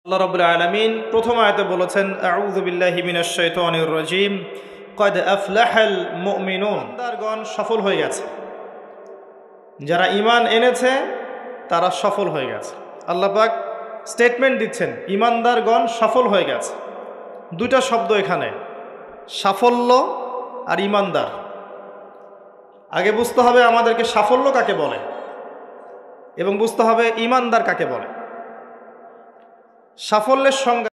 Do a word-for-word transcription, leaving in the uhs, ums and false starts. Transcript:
আল্লাহ রাব্বুল আলামিন প্রথম আয়াতে বলেছেন আউযু বিল্লাহি মিনাশ শাইতানির রাজীম ক্বাদ আফলাহাল মুমিনুন। ইমানদারগণ সফল হয়ে গেছে, যারা ঈমান এনেছে তারা সফল হয়ে গেছে। আল্লাহ পাক স্টেটমেন্ট দিচ্ছেন ঈমানদারগণ সফল হয়ে গেছে। দুইটা শব্দ এখানে, সাফল্য আর ঈমানদার। আগে বুঝতে হবে আমাদেরকে সাফল্য কাকে বলে এবং বুঝতে হবে ঈমানদার কাকে বলে। সাফল্যের সংজ্ঞা